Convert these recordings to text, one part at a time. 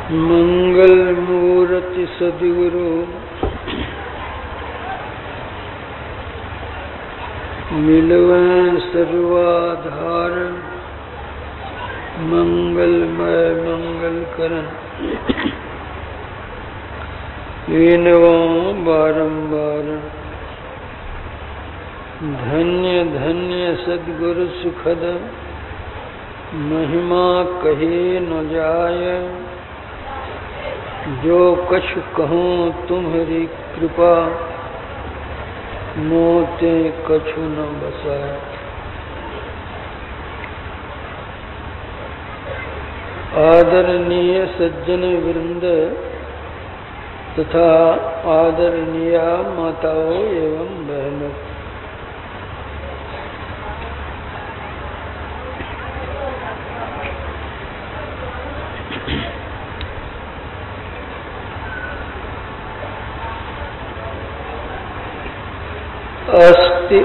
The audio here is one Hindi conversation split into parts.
मंगल मूर्ति सद्गुरु मिलवें सर्वाधार, मंगलमय मंगल करन वीनवों बारंबार। धन्य धन्य सद्गुरु सुखद, महिमा कही न जाय। जो कछु कहूँ तुम्हारी कृपा, मोते कछु न बसाए। आदरणीय सज्जन वृंद तथा आदरणीय माताओं एवं बहनों, अस्ति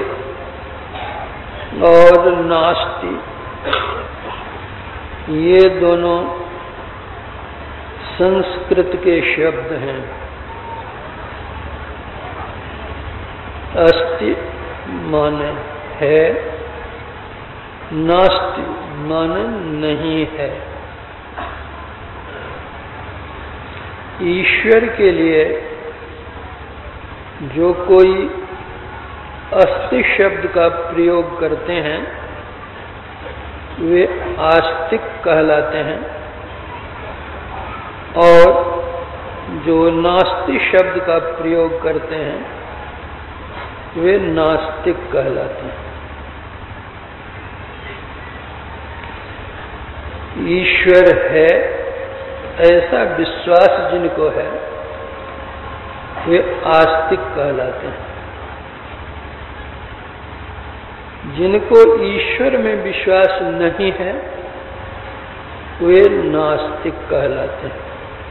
और नास्ति ये दोनों संस्कृत के शब्द हैं। अस्ति माने है, नास्ति माने नहीं है। ईश्वर के लिए जो कोई अस्ति शब्द का प्रयोग करते हैं वे आस्तिक कहलाते हैं, और जो नास्ति शब्द का प्रयोग करते हैं वे नास्तिक कहलाते हैं। ईश्वर है ऐसा विश्वास जिनको है वे आस्तिक कहलाते हैं। जिनको ईश्वर में विश्वास नहीं है वे नास्तिक कहलाते हैं।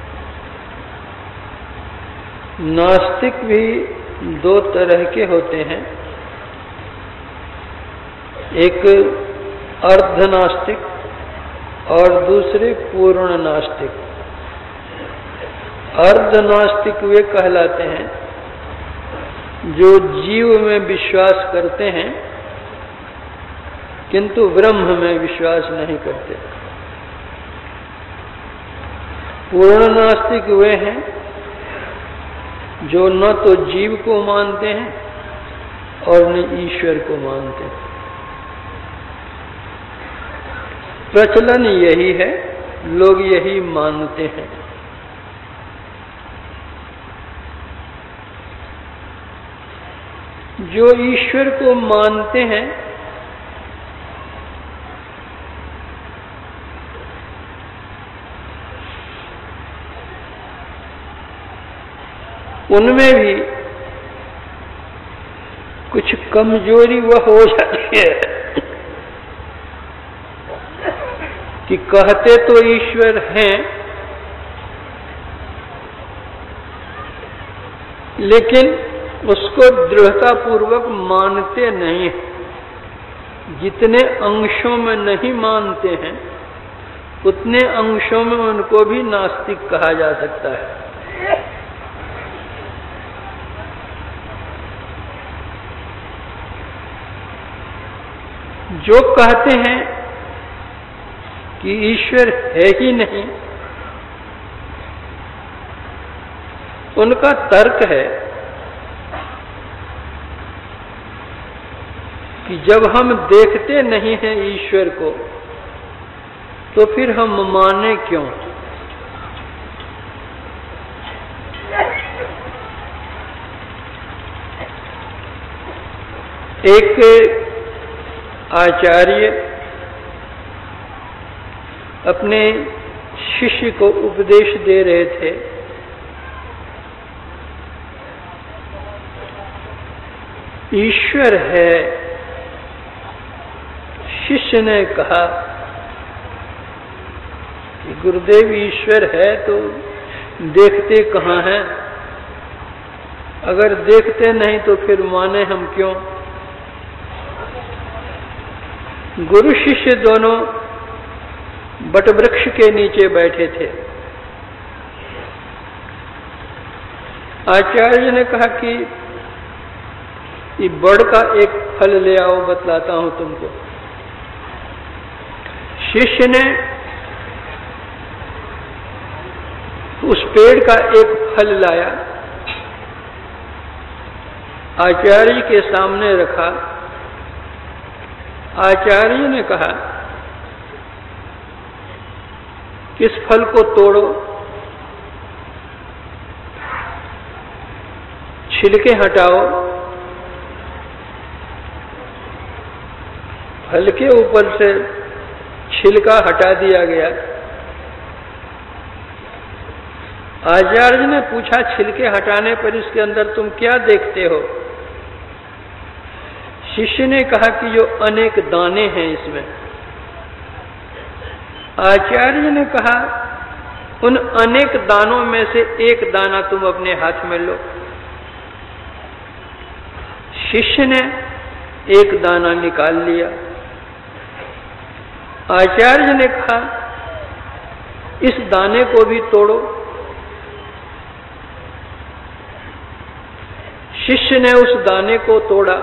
नास्तिक भी दो तरह के होते हैं, एक अर्ध नास्तिक और दूसरे पूर्ण नास्तिक। अर्ध नास्तिक वे कहलाते हैं जो जीव में विश्वास करते हैं किंतु ब्रह्म में विश्वास नहीं करते। पूर्ण नास्तिक वे हैं जो न तो जीव को मानते हैं और न ईश्वर को मानते हैं। प्रचलन यही है, लोग यही मानते हैं। जो ईश्वर को मानते हैं उनमें भी कुछ कमजोरी वह हो जाती है कि कहते तो ईश्वर हैं लेकिन उसको दृढ़ता पूर्वक मानते नहीं। जितने अंशों में नहीं मानते हैं उतने अंशों में उनको भी नास्तिक कहा जा सकता है। जो कहते हैं कि ईश्वर है ही नहीं, उनका तर्क है कि जब हम देखते नहीं हैं ईश्वर को तो फिर हम माने क्यों। एक आचार्य अपने शिष्य को उपदेश दे रहे थे। ईश्वर है। शिष्य ने कहा कि गुरुदेव ईश्वर है तो देखते कहाँ हैं? अगर देखते नहीं तो फिर माने हम क्यों। गुरु शिष्य दोनों बटवृक्ष के नीचे बैठे थे। आचार्य ने कहा कि बड़ का एक फल ले आओ, बतलाता हूं तुमको। शिष्य ने उस पेड़ का एक फल लाया, आचार्य के सामने रखा। आचार्य ने कहा कि इस फल को तोड़ो, छिलके हटाओ। फल के ऊपर से छिलका हटा दिया गया। आचार्य ने पूछा, छिलके हटाने पर इसके अंदर तुम क्या देखते हो? शिष्य ने कहा कि जो अनेक दाने हैं इसमें। आचार्य ने कहा, उन अनेक दानों में से एक दाना तुम अपने हाथ में लो। शिष्य ने एक दाना निकाल लिया। आचार्य ने कहा, इस दाने को भी तोड़ो। शिष्य ने उस दाने को तोड़ा।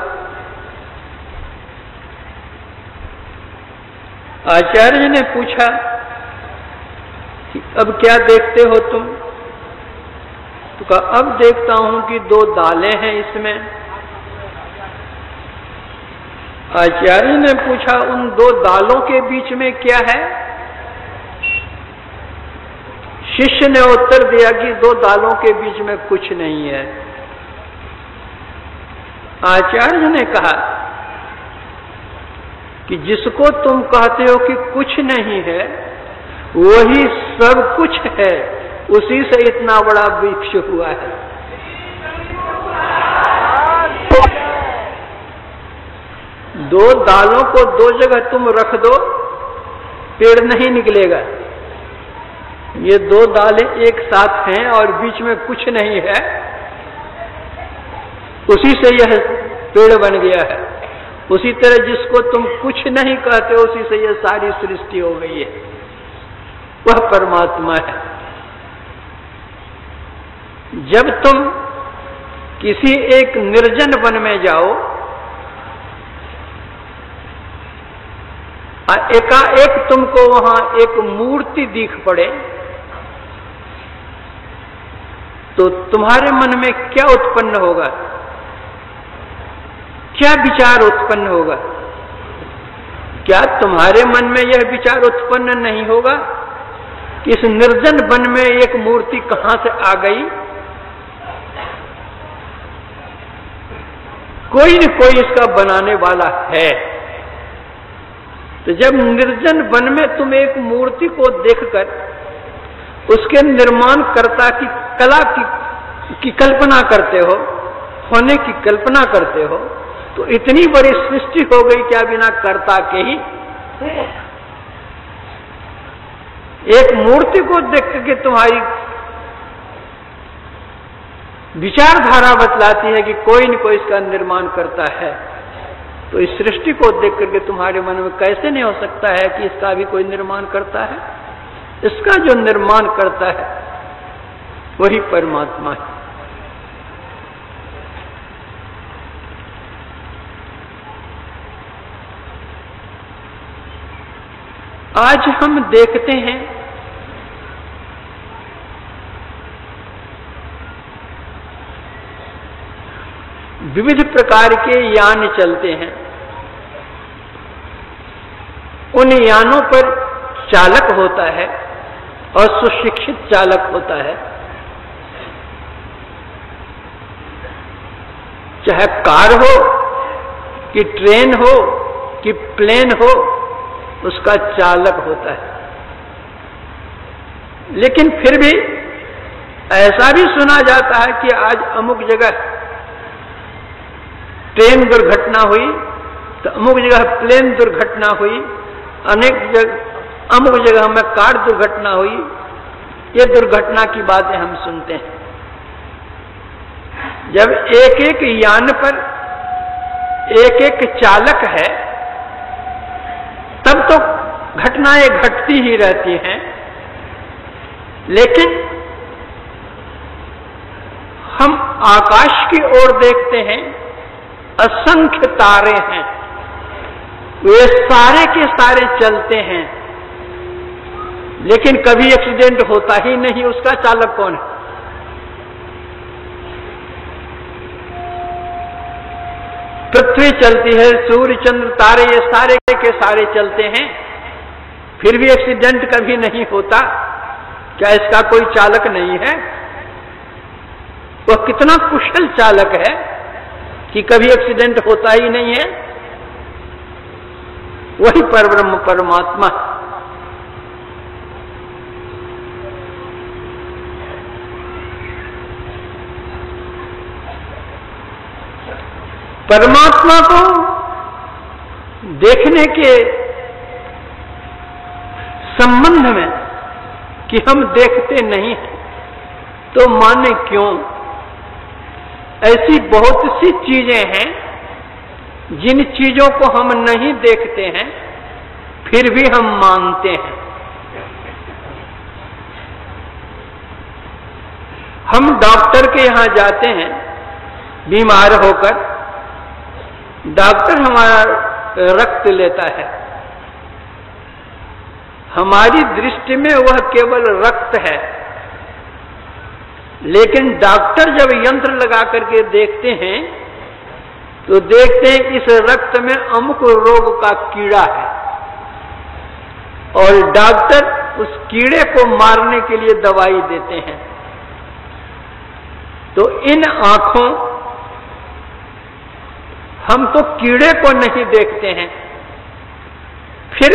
आचार्य ने पूछा कि अब क्या देखते हो तुम? तो कहा, अब देखता हूं कि दो दालें हैं इसमें। आचार्य ने पूछा, उन दो दालों के बीच में क्या है? शिष्य ने उत्तर दिया कि दो दालों के बीच में कुछ नहीं है। आचार्य ने कहा कि जिसको तुम कहते हो कि कुछ नहीं है, वही सब कुछ है, उसी से इतना बड़ा वृक्ष हुआ है। दो दालों को दो जगह तुम रख दो, पेड़ नहीं निकलेगा। ये दो दालें एक साथ हैं और बीच में कुछ नहीं है, उसी से यह पेड़ बन गया है। उसी तरह जिसको तुम कुछ नहीं कहते, उसी से यह सारी सृष्टि हो गई है, वह परमात्मा है। जब तुम किसी एक निर्जन वन में जाओ, एकाएक तुमको वहां एक मूर्ति दिख पड़े, तो तुम्हारे मन में क्या उत्पन्न होगा? क्या विचार उत्पन्न होगा? क्या तुम्हारे मन में यह विचार उत्पन्न नहीं होगा कि इस निर्जन वन में एक मूर्ति कहां से आ गई? कोई न कोई इसका बनाने वाला है। तो जब निर्जन वन में तुम एक मूर्ति को देखकर उसके निर्माणकर्ता की कला की कल्पना करते हो, होने की कल्पना करते हो, तो इतनी बड़ी सृष्टि हो गई क्या बिना कर्ता के ही? एक मूर्ति को देख के तुम्हारी विचारधारा बतलाती है कि कोई न कोई इसका निर्माण करता है। तो इस सृष्टि को देख करके तुम्हारे मन में कैसे नहीं हो सकता है कि इसका भी कोई निर्माण करता है? इसका जो निर्माण करता है वही परमात्मा है। आज हम देखते हैं विविध प्रकार के यान चलते हैं। उन यानों पर चालक होता है और सुशिक्षित चालक होता है। चाहे कार हो कि ट्रेन हो कि प्लेन हो, उसका चालक होता है। लेकिन फिर भी ऐसा भी सुना जाता है कि आज अमुक जगह ट्रेन दुर्घटना हुई, तो अमुक जगह प्लेन दुर्घटना हुई, अमुक जगह में कार दुर्घटना हुई। ये दुर्घटना की बातें हम सुनते हैं। जब एक एक यान पर एक एक चालक है, तब तो घटनाएं घटती ही रहती हैं। लेकिन हम आकाश की ओर देखते हैं, असंख्य तारे हैं, वे सारे के सारे चलते हैं, लेकिन कभी एक्सीडेंट होता ही नहीं। उसका चालक कौन है? पृथ्वी चलती है, सूर्य चंद्र तारे ये सारे के सारे चलते हैं, फिर भी एक्सीडेंट कभी नहीं होता। क्या इसका कोई चालक नहीं है? वह कितना कुशल चालक है कि कभी एक्सीडेंट होता ही नहीं है। वही परब्रह्म परमात्मा। परमात्मा को देखने के संबंध में कि हम देखते नहीं हैं, तो माने क्यों? ऐसी बहुत सी चीजें हैं जिन चीजों को हम नहीं देखते हैं, फिर भी हम मानते हैं। हम डॉक्टर के यहां जाते हैं बीमार होकर, डॉक्टर हमारा रक्त लेता है, हमारी दृष्टि में वह केवल रक्त है, लेकिन डॉक्टर जब यंत्र लगा करके देखते हैं तो देखते हैं इस रक्त में अमुक रोग का कीड़ा है, और डॉक्टर उस कीड़े को मारने के लिए दवाई देते हैं। तो इन आंखों हम तो कीड़े को नहीं देखते हैं, फिर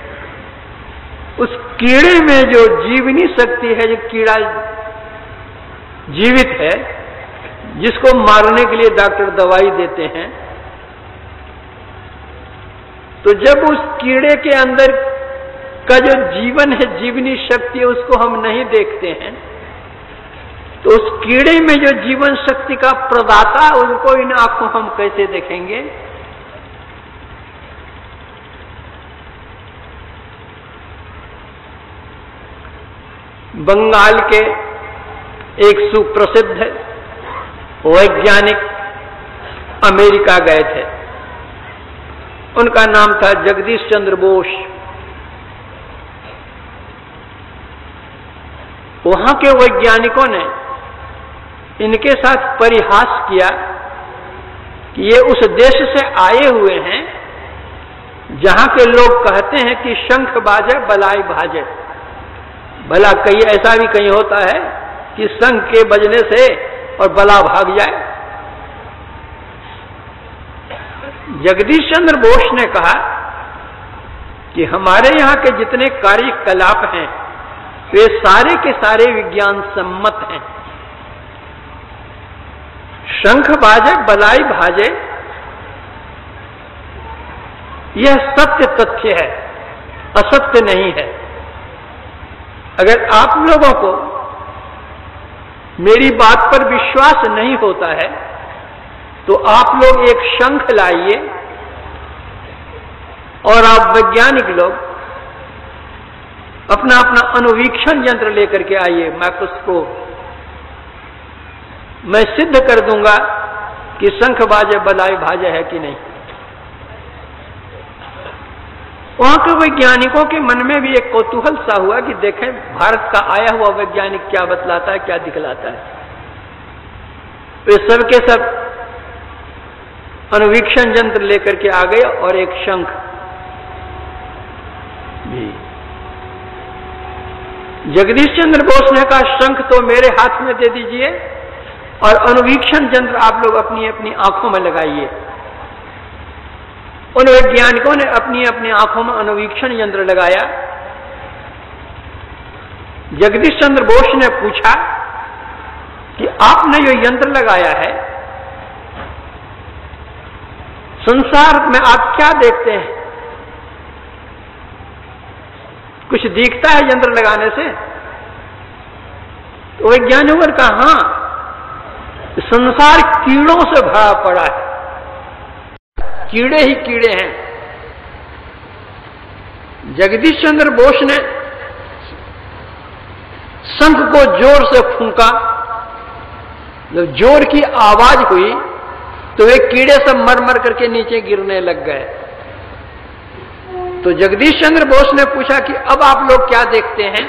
उस कीड़े में जो जीवनी शक्ति है, जो कीड़ा जीवित है, जिसको मारने के लिए डॉक्टर दवाई देते हैं, तो जब उस कीड़े के अंदर का जो जीवन है, जीवनी शक्ति है, उसको हम नहीं देखते हैं, तो उस कीड़े में जो जीवन शक्ति का प्रदाता, उनको इन आंखों हम कैसे देखेंगे? बंगाल के एक सुप्रसिद्ध वैज्ञानिक अमेरिका गए थे। उनका नाम था जगदीश चंद्र बोस। वहां के वैज्ञानिकों ने इनके साथ परिहास किया कि ये उस देश से आए हुए हैं जहां के लोग कहते हैं कि शंख बाजे बलाई भाजे। भला कहीं ऐसा भी कहीं होता है कि शंख के बजने से और बला भाग जाए? जगदीश चंद्र बोस ने कहा कि हमारे यहां के जितने कार्यकलाप हैं वे सारे के सारे विज्ञान सम्मत हैं। शंख बाजे बलाई भाजे, यह सत्य तथ्य है, असत्य नहीं है। अगर आप लोगों को मेरी बात पर विश्वास नहीं होता है तो आप लोग एक शंख लाइए और आप वैज्ञानिक लोग अपना अपना अनुवीक्षण यंत्र लेकर के आइए, माइक्रोस्कोप। मैं सिद्ध कर दूंगा कि शंख बाजे बलाई भाजे है कि नहीं। वहां के वैज्ञानिकों के मन में भी एक कौतूहल सा हुआ कि देखें भारत का आया हुआ वैज्ञानिक क्या बतलाता है, क्या दिखलाता है। वे सब के सब अनुवीक्षण यंत्र लेकर के आ गए और एक शंख भी। जगदीश चंद्र बोस ने कहा शंख तो मेरे हाथ में दे दीजिए और अनुवीक्षण यंत्र आप लोग अपनी अपनी आंखों में लगाइए। उन वैज्ञानिकों ने अपनी अपनी आंखों में अनुवीक्षण यंत्र लगाया। जगदीश चंद्र बोस ने पूछा कि आपने जो यंत्र लगाया है, संसार में आप क्या देखते हैं? कुछ दिखता है यंत्र लगाने से? तो वैज्ञानिकों ने कहा हां, संसार कीड़ों से भरा पड़ा है, कीड़े ही कीड़े हैं। जगदीश चंद्र बोस ने शंख को जोर से फूंका जब जोर की आवाज हुई तो वे कीड़े सब मर मर करके नीचे गिरने लग गए। तो जगदीश चंद्र बोस ने पूछा कि अब आप लोग क्या देखते हैं?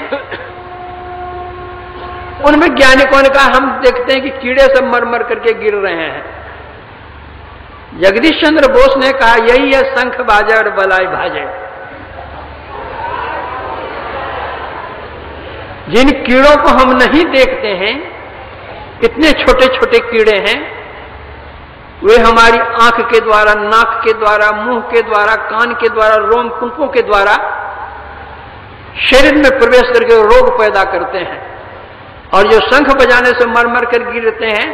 उन वैज्ञानिकों ने कहा हम देखते हैं कि कीड़े सब मर मर करके गिर रहे हैं। जगदीश चंद्र बोस ने कहा यही है शंख बाजे और बलाई भाजे। जिन कीड़ों को हम नहीं देखते हैं, इतने छोटे छोटे कीड़े हैं, वे हमारी आंख के द्वारा, नाक के द्वारा, मुंह के द्वारा, कान के द्वारा, रोम कुंपों के द्वारा शरीर में प्रवेश करके रोग पैदा करते हैं। और जो शंख बजाने से मर मर कर गिरते हैं,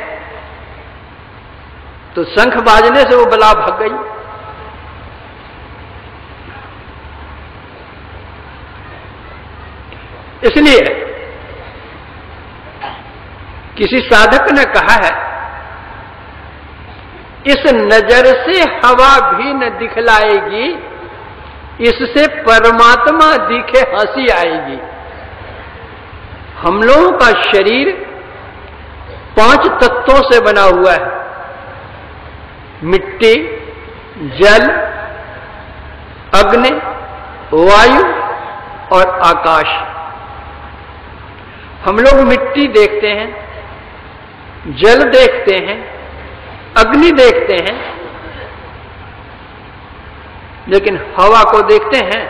तो शंख बाजने से वो बला भाग गई। इसलिए किसी साधक ने कहा है, इस नजर से हवा भी न दिखलाएगी, इससे परमात्मा दिखे हंसी आएगी। हम लोगों का शरीर 5 तत्वों से बना हुआ है, मिट्टी, जल, अग्नि, वायु और आकाश। हम लोग मिट्टी देखते हैं, जल देखते हैं, अग्नि देखते हैं, लेकिन हवा को देखते हैं?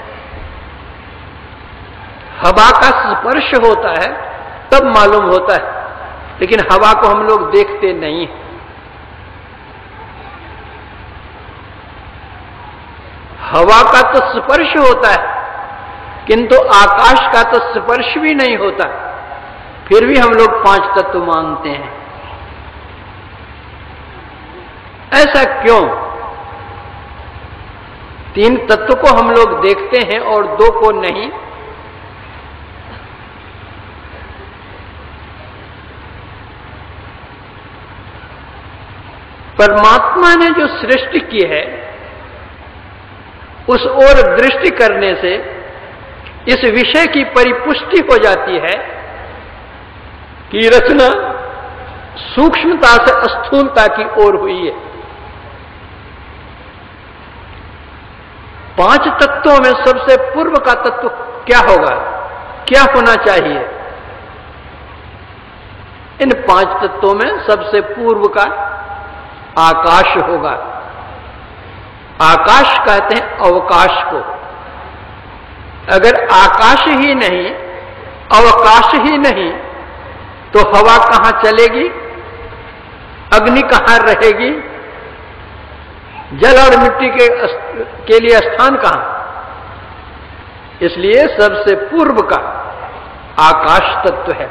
हवा का स्पर्श होता है तब मालूम होता है, लेकिन हवा को हम लोग देखते नहीं हैं। हवा का तो स्पर्श होता है, किंतु आकाश का तो स्पर्श भी नहीं होता, फिर भी हम लोग 5 तत्व मानते हैं। ऐसा क्यों? 3 तत्व को हम लोग देखते हैं और 2 को नहीं। परमात्मा ने जो सृष्टि की है, उस ओर दृष्टि करने से इस विषय की परिपुष्टि हो जाती है कि रचना सूक्ष्मता से स्थूलता की ओर हुई है। 5 तत्वों में सबसे पूर्व का तत्व क्या होगा, क्या होना चाहिए? इन 5 तत्वों में सबसे पूर्व का आकाश होगा। आकाश कहते हैं अवकाश को। अगर आकाश ही नहीं, अवकाश ही नहीं, तो हवा कहां चलेगी, अग्नि कहां रहेगी, जल और मिट्टी के लिए स्थान कहां? इसलिए सबसे पूर्व का आकाश तत्व है।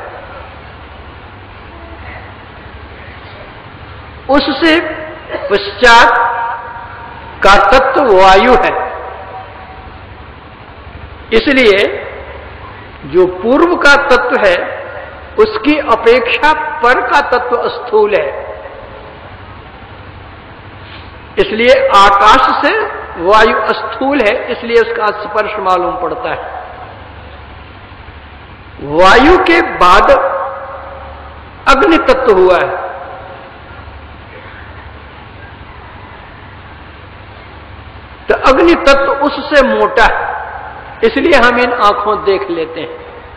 उससे पश्चात का तत्व वायु है। इसलिए जो पूर्व का तत्व है, उसकी अपेक्षा पर का तत्व स्थूल है। इसलिए आकाश से वायु स्थूल है, इसलिए उसका स्पर्श मालूम पड़ता है। वायु के बाद अग्नि तत्व हुआ है। तो अग्नि तत्व उससे मोटा है, इसलिए हम इन आंखों देख लेते हैं।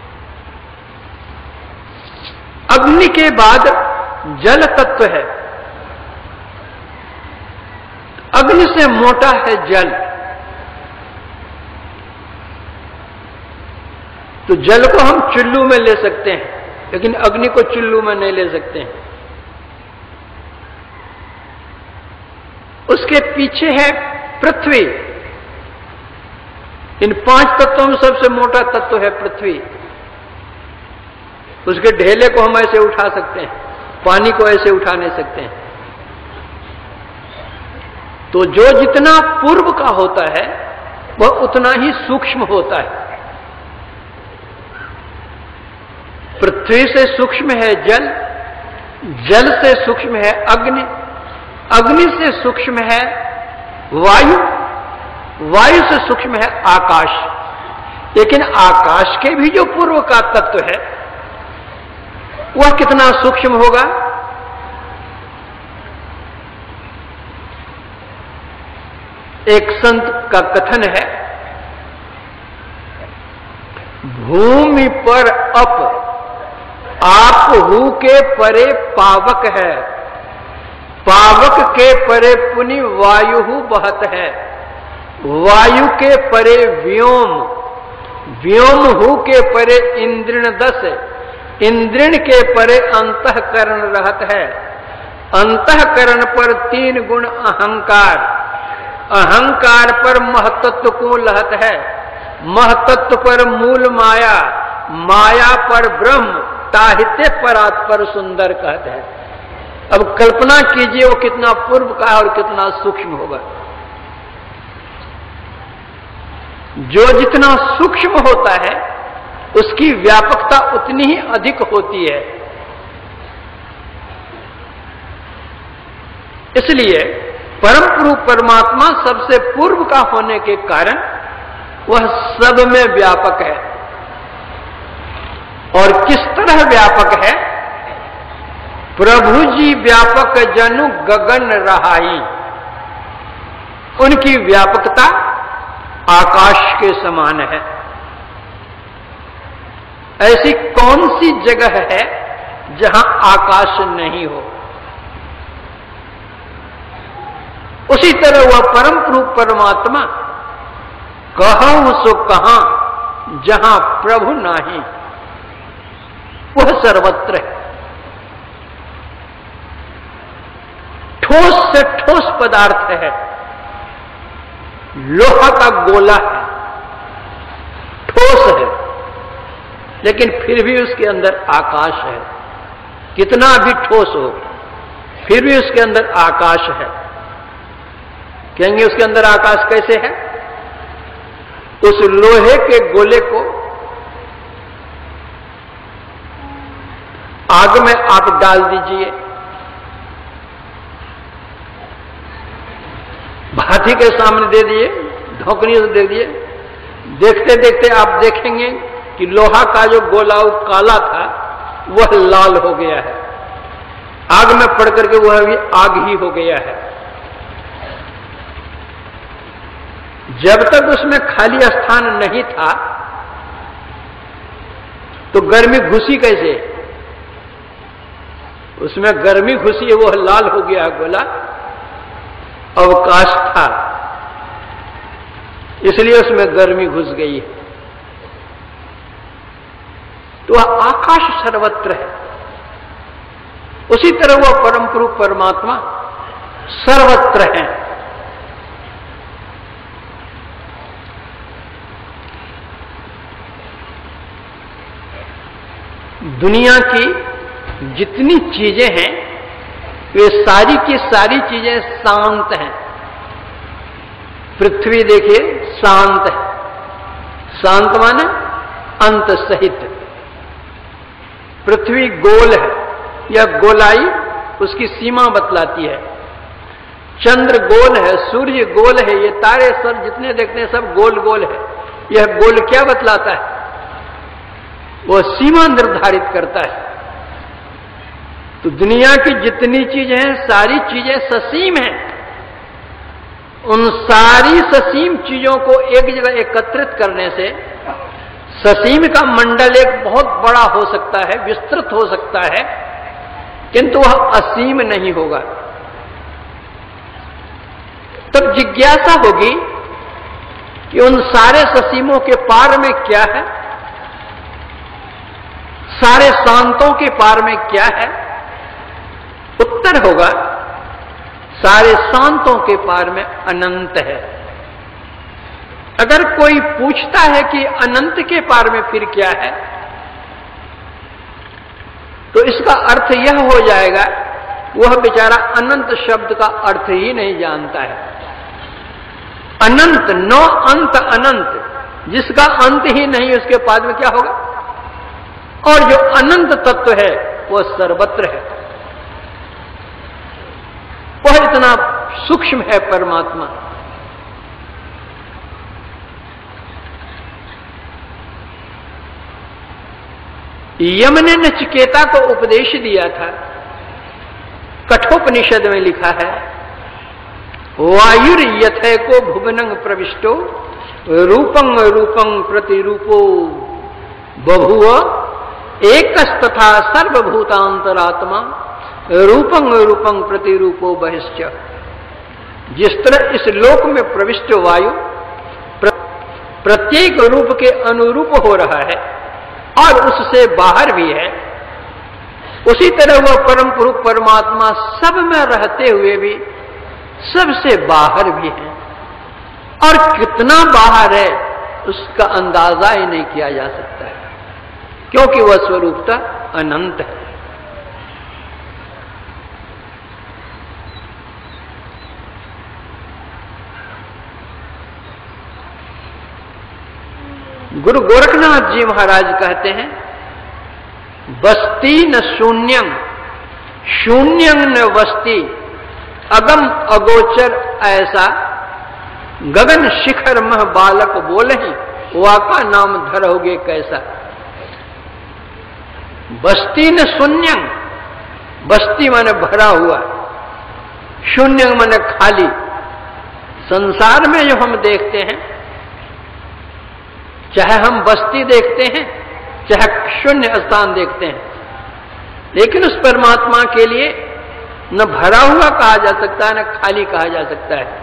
अग्नि के बाद जल तत्व है। अग्नि से मोटा है जल। तो जल को हम चुल्लू में ले सकते हैं, लेकिन अग्नि को चुल्लू में नहीं ले सकते हैं। उसके पीछे है पृथ्वी। इन 5 तत्वों में सबसे मोटा तत्व है पृथ्वी। उसके ढेले को हम ऐसे उठा सकते हैं, पानी को ऐसे उठा नहीं सकते हैं। तो जो जितना पूर्व का होता है, वह उतना ही सूक्ष्म होता है। पृथ्वी से सूक्ष्म है जल, जल से सूक्ष्म है अग्नि, अग्नि से सूक्ष्म है वायु, वायु से सूक्ष्म है आकाश। लेकिन आकाश के भी जो पूर्व का तत्व है, वह कितना सूक्ष्म होगा? एक संत का कथन है, भूमि पर अप आप हु के परे पावक है, पावक के परे पुनि वायु बहत है, वायु के परे व्योम, व्योम हु के परे इंद्रिण दस, इंद्रिण के परे अंतःकरण रहत है, अंतःकरण पर 3 गुण अहंकार, अहंकार पर महतत्व को लहत है, महतत्व पर मूल माया, माया पर ब्रह्म, ताहित्य परात्पर सुंदर कहते हैं। अब कल्पना कीजिए वो कितना पूर्व का है और कितना सूक्ष्म होगा। जो जितना सूक्ष्म होता है उसकी व्यापकता उतनी ही अधिक होती है। इसलिए परम रूप परमात्मा सबसे पूर्व का होने के कारण वह सब में व्यापक है। और किस तरह व्यापक है? प्रभु जी व्यापक जनु गगन रहाई, उनकी व्यापकता आकाश के समान है। ऐसी कौन सी जगह है जहां आकाश नहीं हो? उसी तरह वह परम रूप परमात्मा कहूं सो कहां, जहां प्रभु नाही, वह सर्वत्र है। ठोस से ठोस पदार्थ है, लोहा का गोला है, ठोस है, लेकिन फिर भी उसके अंदर आकाश है। कितना भी ठोस हो फिर भी उसके अंदर आकाश है। कहेंगे उसके अंदर आकाश कैसे है? उस लोहे के गोले को आग में आप डाल दीजिए, भाती के सामने दे दिए, धोकनी से दे दिए, देखते देखते आप देखेंगे कि लोहा का जो गोला काला था वह लाल हो गया है, आग में पड़ करके वह भी आग ही हो गया है। जब तक उसमें खाली स्थान नहीं था तो गर्मी घुसी कैसे? उसमें गर्मी घुसी, वो लाल हो गया गोला, अवकाश था इसलिए उसमें गर्मी घुस गई है। तो वह आकाश सर्वत्र है। उसी तरह वह परम रूप परमात्मा सर्वत्र है। दुनिया की जितनी चीजें हैं वे सारी की सारी चीजें शांत हैं। पृथ्वी देखिए शांत है, शांत माने अंत सहित। पृथ्वी गोल है, यह गोलाई उसकी सीमा बतलाती है। चंद्र गोल है, सूर्य गोल है, ये तारे सब जितने देखते हैं सब गोल गोल है। यह गोल क्या बतलाता है? वह सीमा निर्धारित करता है। तो दुनिया की जितनी चीजें हैं सारी चीजें ससीम हैं। उन सारी ससीम चीजों को एक जगह एकत्रित करने से ससीम का मंडल एक बहुत बड़ा हो सकता है, विस्तृत हो सकता है, किंतु वह असीम नहीं होगा। तब जिज्ञासा होगी कि उन सारे ससीमों के पार में क्या है, सारे शांतों के पार में क्या है? उत्तर होगा सारे शांतों के पार में अनंत है। अगर कोई पूछता है कि अनंत के पार में फिर क्या है, तो इसका अर्थ यह हो जाएगा वह बेचारा अनंत शब्द का अर्थ ही नहीं जानता है। अनंत, नो अंत अनंत, जिसका अंत ही नहीं उसके पाद में क्या होगा? और जो अनंत तत्व है वह सर्वत्र है। वह इतना सूक्ष्म है परमात्मा। यम ने नचिकेता को उपदेश दिया था, कठोपनिषद में लिखा है, वायुर यथैको भुवनं प्रविष्टो रूपं रूपं प्रतिरूपो बभुव एकस्तथा सर्वभूतांतरात्मा रूपं रूपं प्रतिरूपो बहिश्च। जिस तरह इस लोक में प्रविष्ट वायु प्रत्येक रूप के अनुरूप हो रहा है और उससे बाहर भी है, उसी तरह वह परम पुरुष परमात्मा सब में रहते हुए भी सबसे बाहर भी है। और कितना बाहर है उसका अंदाजा ही नहीं किया जा सकता है, क्योंकि वह स्वरूपता अनंत है। गुरु गोरखनाथ जी महाराज कहते हैं, बस्ती न शून्यं, शून्यं न वस्ती, अगम अगोचर ऐसा, गगन शिखर मह बालक बोलहि, वाका नाम धरोगे कैसा। बस्ती न शून्यं, बस्ती माने भरा हुआ, शून्य माने खाली। संसार में जो हम देखते हैं, चाहे हम बस्ती देखते हैं चाहे शून्य स्थान देखते हैं, लेकिन उस परमात्मा के लिए न भरा हुआ कहा जा सकता है न खाली कहा जा सकता है।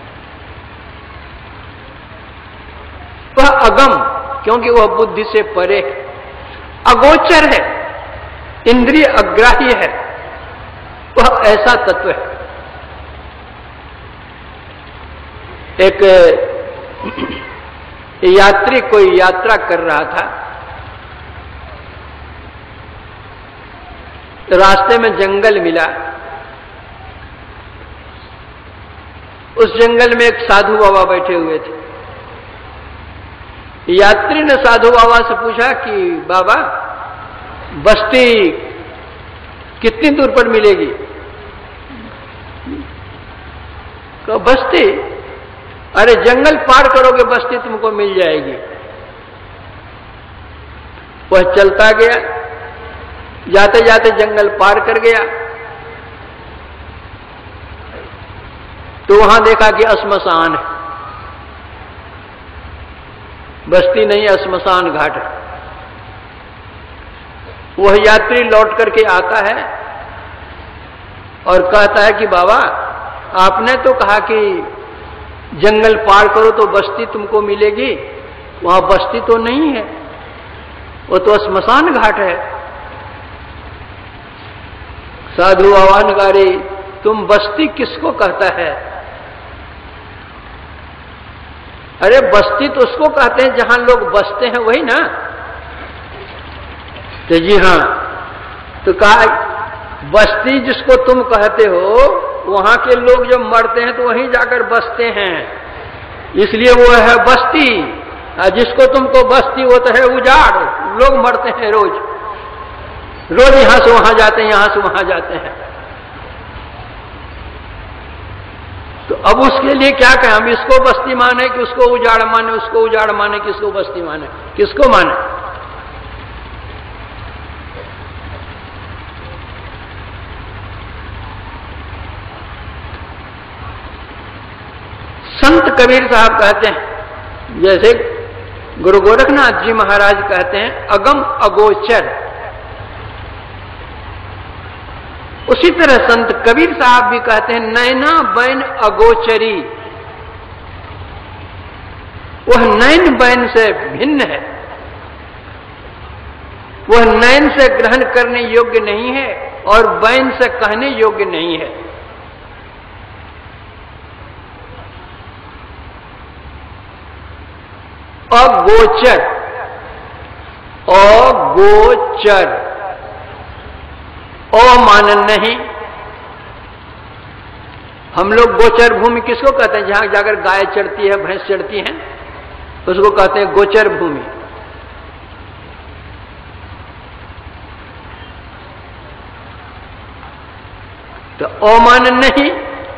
वह अगम, क्योंकि वह बुद्धि से परे है, अगोचर है, इंद्रिय अग्राह्य है, वह ऐसा तत्व है। एक यात्री कोई यात्रा कर रहा था, रास्ते में जंगल मिला। उस जंगल में एक साधु बाबा बैठे हुए थे। यात्री ने साधु बाबा से पूछा कि बाबा, बस्ती कितनी दूर पर मिलेगी? तो बस्ती, अरे जंगल पार करोगे बस्ती तुमको मिल जाएगी। वह चलता गया, जाते जाते जंगल पार कर गया तो वहां देखा कि श्मशान है, बस्ती नहीं, श्मशान घाट है। वह यात्री लौट करके आता है और कहता है कि बाबा, आपने तो कहा कि जंगल पार करो तो बस्ती तुमको मिलेगी, वहां बस्ती तो नहीं है, वो तो श्मशान घाट है। साधु आह्वानकारी, तुम बस्ती किसको कहता है? अरे बस्ती तो उसको कहते हैं जहां लोग बसते हैं, वही ना। तो जी हां, तो कहा बस्ती जिसको तुम कहते हो वहां के लोग जब मरते हैं तो वहीं जाकर बसते हैं, इसलिए वो है बस्ती। जिसको तुमको बस्ती होता है उजाड़, लोग मरते हैं रोज रोज, यहां से वहां जाते हैं, यहां से वहां जाते हैं। तो अब उसके लिए क्या कहें हम? इसको बस्ती माने कि उसको उजाड़ माने, उसको उजाड़ माने कि इसको बस्ती माने, किसको माने? संत कबीर साहब कहते हैं, जैसे गुरु गोरखनाथ जी महाराज कहते हैं अगम अगोचर, उसी तरह संत कबीर साहब भी कहते हैं नैना बैन अगोचरी। वह नैन बैन से भिन्न है, वह नैन से ग्रहण करने योग्य नहीं है और बैन से कहने योग्य नहीं है। अगोचर, अगोचर, मान नहीं। हम लोग गोचर भूमि किसको कहते हैं? जहां जाकर गाय चढ़ती है, भैंस चढ़ती है, उसको कहते हैं गोचर भूमि। तो मान नहीं,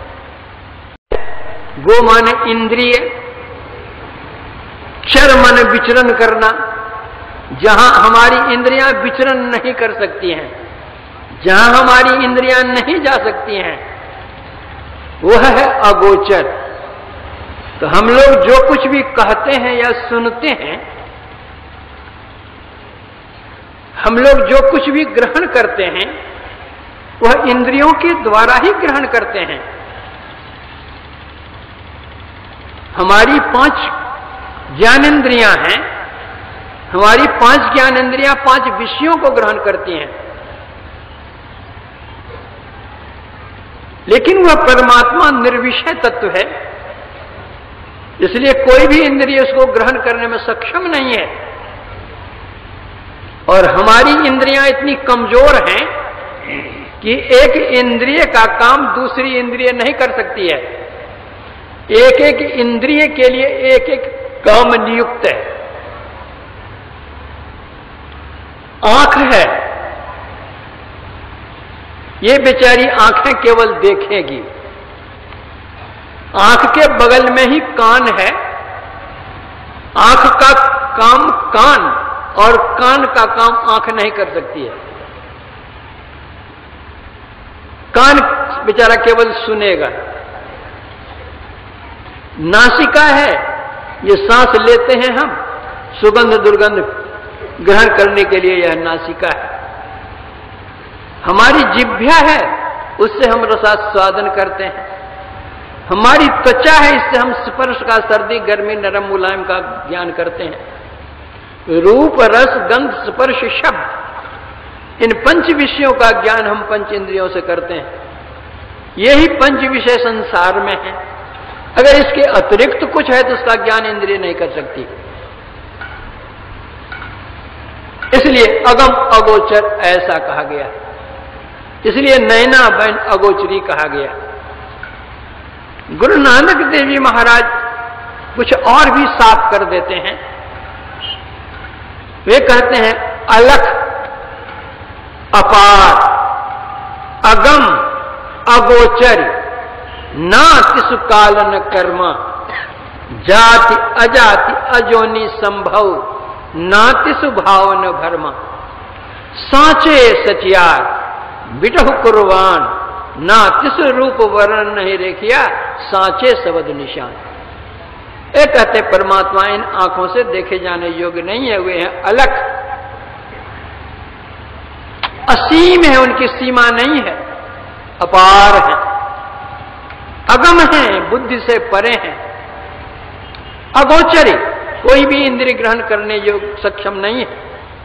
गो माने इंद्रिय, चर माने विचरण करना, जहां हमारी इंद्रियां विचरण नहीं कर सकती हैं, जहां हमारी इंद्रियां नहीं जा सकती हैं, वह है अगोचर। तो हम लोग जो कुछ भी कहते हैं या सुनते हैं, हम लोग जो कुछ भी ग्रहण करते हैं, वह इंद्रियों के द्वारा ही ग्रहण करते हैं। हमारी 5 ज्ञानेंद्रियां हैं, हमारी 5 ज्ञानेंद्रियां 5 विषयों को ग्रहण करती हैं, लेकिन वह परमात्मा निर्विषय तत्व है, इसलिए कोई भी इंद्रिय उसको ग्रहण करने में सक्षम नहीं है। और हमारी इंद्रियां इतनी कमजोर हैं कि एक इंद्रिय का काम दूसरी इंद्रिय नहीं कर सकती है। एक एक इंद्रिय के लिए एक एक काम नियुक्त है। आंख है, ये बेचारी आंखें केवल देखेगी। आंख के बगल में ही कान है। आंख का काम कान और कान का काम आंख नहीं कर सकती है। कान बेचारा केवल सुनेगा। नासिका है, ये सांस लेते हैं हम, सुगंध दुर्गंध ग्रहण करने के लिए यह नासिका है। हमारी जिह्वा है, उससे हम रसास्वादन करते हैं। हमारी त्वचा है, इससे हम स्पर्श का, सर्दी गर्मी नरम मुलायम का ज्ञान करते हैं। रूप रस गंध स्पर्श शब्द, इन 5 विषयों का ज्ञान हम 5 इंद्रियों से करते हैं। यही 5 विषय संसार में है। अगर इसके अतिरिक्त कुछ है तो उसका ज्ञान इंद्रिय नहीं कर सकती। इसलिए अगम अगोचर ऐसा कहा गया, इसलिए नैना बहन अगोचरी कहा गया। गुरु नानक देव जी महाराज कुछ और भी साफ कर देते हैं। वे कहते हैं अलख, अपार, अगम, अगोचर, ना तिसु कालन कर्मा, जाति अजाति अजोनि संभव, नातिसु भावन भरमा, सांचे सचियार बिटहु कुर्बान, नातिसु रूप वर्णन नहीं रेखिया, सांचे शब्द निशान। ये कहते परमात्मा इन आंखों से देखे जाने योग्य नहीं है। वे हैं अलख, असीम है, उनकी सीमा नहीं है, अपार है, अगम है, बुद्धि से परे हैं, अगोचरी, कोई भी इंद्रिय ग्रहण करने योग्य सक्षम नहीं है।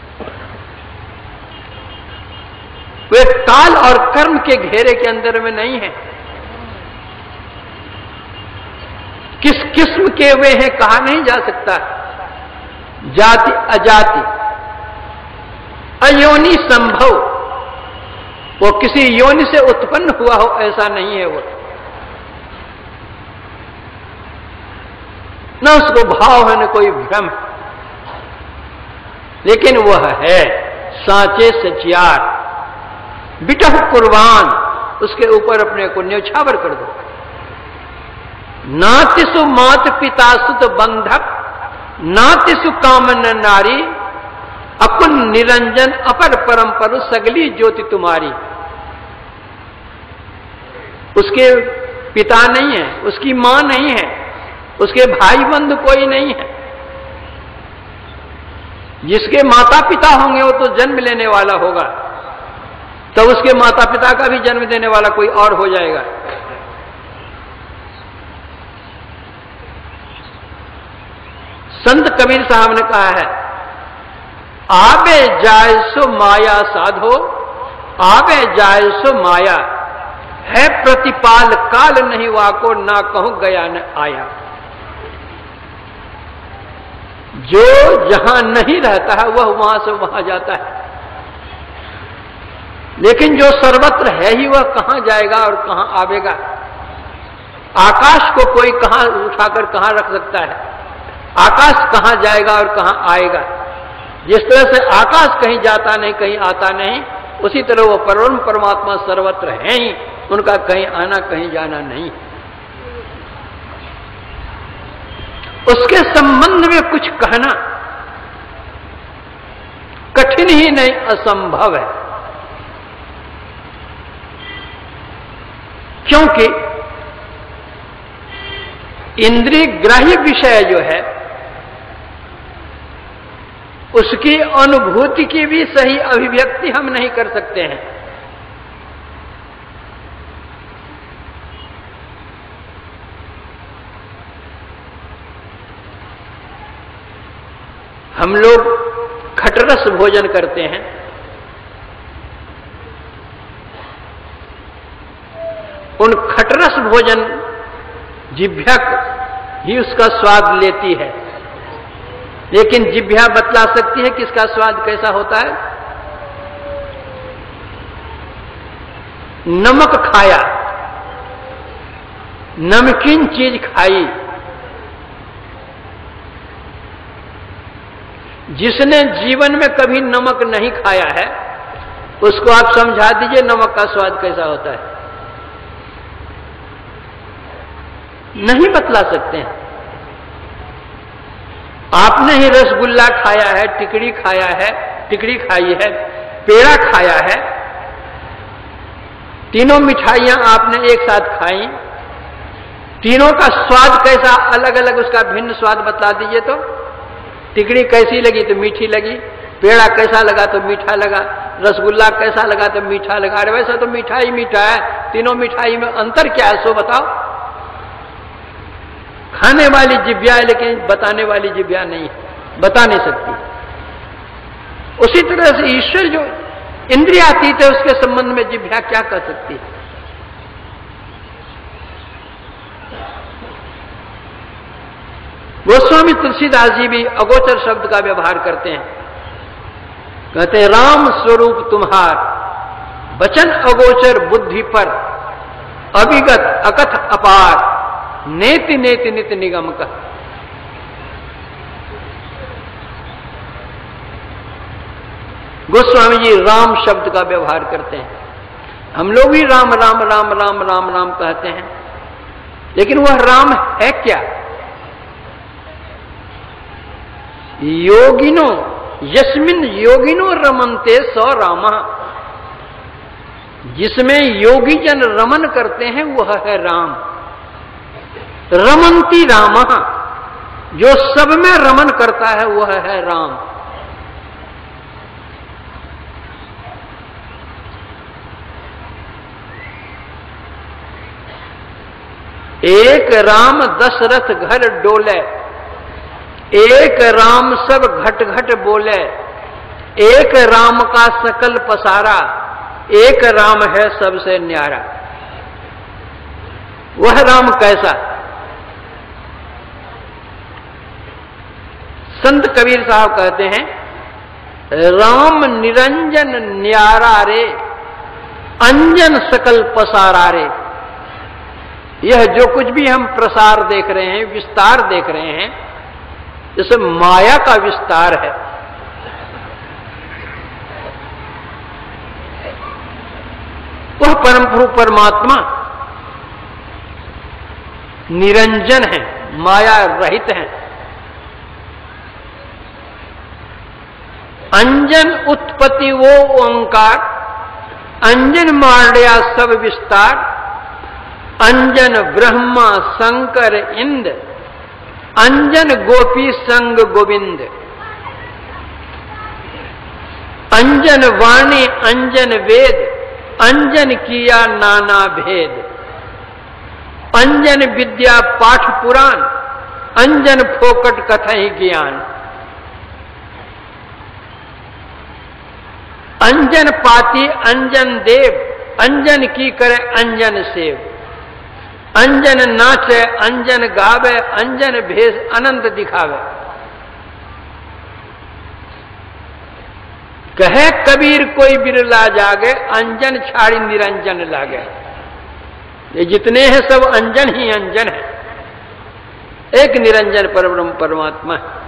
वे काल और कर्म के घेरे के अंदर में नहीं है। किस किस्म के वे हैं कहा नहीं जा सकता। जाति अजाति अयोनि संभव, वो किसी योनि से उत्पन्न हुआ हो ऐसा नहीं है। वो न उसको भाव है न कोई भ्रम, लेकिन वह है सांचे सचियार बिटह कुर्बान, उसके ऊपर अपने को न्यौछावर कर दो। नातिसु मात पिता सुत बंधक, नातिसु कामन नारी, अकुन निरंजन अपर परम परु सगली ज्योति तुम्हारी। उसके पिता नहीं है, उसकी मां नहीं है, उसके भाई बंधु कोई नहीं है। जिसके माता पिता होंगे वो तो जन्म लेने वाला होगा, तो उसके माता पिता का भी जन्म देने वाला कोई और हो जाएगा। संत कबीर साहब ने कहा है, आबे जाय सो माया साधो, आबे जाय सो माया है प्रतिपाल, काल नहीं वाको ना कहूं गया न आया। जो जहां नहीं रहता है वह वहां से वहां जाता है, लेकिन जो सर्वत्र है ही वह कहां जाएगा और कहां आवेगा। आकाश को कोई कहां उठाकर कहां रख सकता है, आकाश कहां जाएगा और कहां आएगा। जिस तरह से आकाश कहीं जाता नहीं कहीं आता नहीं, उसी तरह वो परम परमात्मा सर्वत्र है ही, उनका कहीं आना कहीं जाना नहीं। उसके संबंध में कुछ कहना कठिन ही नहीं असंभव है, क्योंकि इंद्रिय ग्राह्य विषय जो है उसकी अनुभूति की भी सही अभिव्यक्ति हम नहीं कर सकते हैं। हम लोग खटरस भोजन करते हैं, उन खटरस भोजन जिह्वा ही उसका स्वाद लेती है, लेकिन जिह्वा बतला सकती है कि इसका स्वाद कैसा होता है। नमक खाया, नमकीन चीज खाई, जिसने जीवन में कभी नमक नहीं खाया है उसको आप समझा दीजिए नमक का स्वाद कैसा होता है। नहीं बतला सकते हैं। आपने ही रसगुल्ला खाया है, टिकड़ी खाया है, टिकड़ी खाई है, पेड़ा खाया है, तीनों मिठाइयां आपने एक साथ खाई, तीनों का स्वाद कैसा अलग अलग, उसका भिन्न स्वाद बता दीजिए। तो टिकड़ी कैसी लगी तो मीठी लगी, पेड़ा कैसा लगा तो मीठा लगा, रसगुल्ला कैसा लगा तो मीठा लगा। अरे वैसा तो मीठा ही मीठा है, तीनों मिठाई में अंतर क्या है सो बताओ। खाने वाली जिह्वा है लेकिन बताने वाली जिह्वा नहीं है, बता नहीं सकती। उसी तरह से ईश्वर जो इंद्रियातीत है उसके संबंध में जिह्वा क्या कर सकती है। गोस्वामी तुलसीदास जी भी अगोचर शब्द का व्यवहार करते हैं, कहते हैं राम स्वरूप तुम्हार वचन अगोचर बुद्धि पर, अविगत अकथ अपार, नेति नेति नित निगम का। गोस्वामी जी राम शब्द का व्यवहार करते हैं। हम लोग भी राम राम राम राम राम राम कहते हैं, लेकिन वह राम है क्या? योगिनो यस्मिन योगिनो रमन्ते स रामा, जिसमें योगी जन रमन करते हैं वह है राम। रमन्ति रामा, जो सब में रमन करता है वह है राम। एक राम दशरथ घर डोले, एक राम सब घट घट बोले, एक राम का सकल पसारा, एक राम है सबसे न्यारा। वह राम कैसा? संत कबीर साहब कहते हैं राम निरंजन न्यारा रे, अंजन सकल पसारा रे। यह जो कुछ भी हम प्रसार देख रहे हैं, विस्तार देख रहे हैं, जैसे माया का विस्तार है। वह परम प्रभु परमात्मा निरंजन है, माया रहित है। अंजन उत्पत्ति वो ओंकार, अंजन मार्या सब विस्तार, अंजन ब्रह्मा शंकर इंद, अंजन गोपी संग गोविंद। अंजन वाणी अंजन वेद, अंजन किया नाना भेद। अंजन विद्या पाठ पुराण, अंजन फोकट कथई ज्ञान। अंजन पाती अंजन देव, अंजन की करे अंजन सेव। अंजन नाचे अंजन गावे, अंजन भेष अनंत दिखावे। कहे कबीर कोई बिरला जागे, अंजन छाड़ी निरंजन लागे। ये जितने हैं सब अंजन ही अंजन है, एक निरंजन परब्रह्म परमात्मा है।